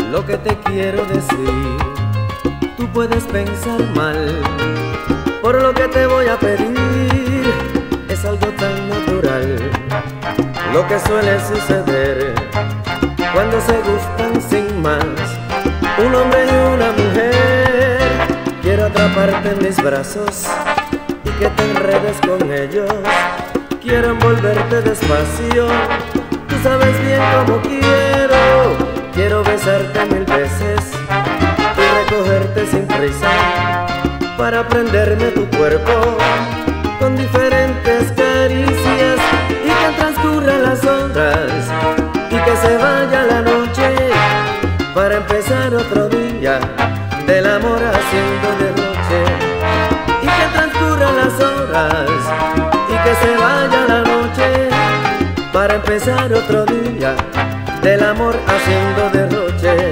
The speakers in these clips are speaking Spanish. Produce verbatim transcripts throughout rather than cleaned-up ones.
lo que te quiero decir. Tú puedes pensar mal por lo que te voy a pedir. Es algo tan natural lo que suele suceder cuando se gustan sin más un hombre y una mujer. Quiero atraparte en mis brazos y que te enredes con ellos. Quiero envolverte despacio, tú sabes bien cómo quiero. Quiero besarte mil veces y recogerte sin prisa para prenderme tu cuerpo con diferentes caricias y que transcurran las horas y que se vaya la noche para empezar otro día del amor haciendo derroche. Y que transcurran las horas y que se vaya la noche para empezar otro día del amor haciendo derroche.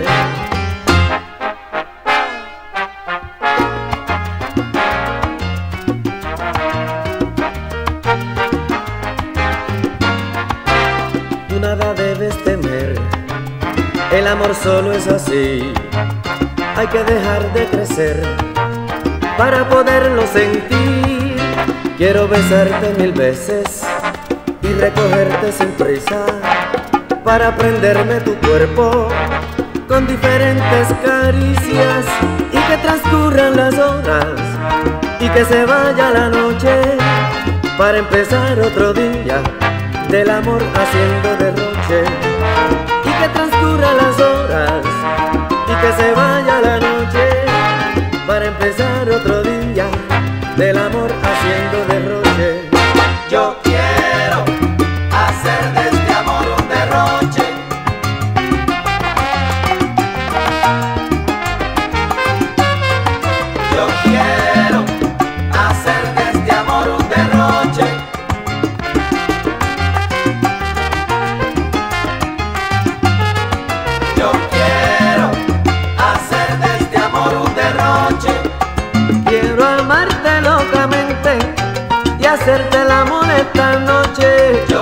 Tú nada debes temer, el amor solo es así. Hay que dejar de crecer para poderlo sentir. Quiero besarte mil veces y recogerte sin prisa para prenderme tu cuerpo con diferentes caricias y que transcurran las horas y que se vaya la noche para empezar otro día del amor haciendo derroche. Y que transcurran las horas y que se vaya la noche para empezar otro día del amor haciendo derroche. Yo quiero hacer de este amor un derroche. Yo quiero hacer de este amor un derroche. Yo quiero hacer de este amor un derroche. Quiero amarte locamente y hacerte el amor esta noche.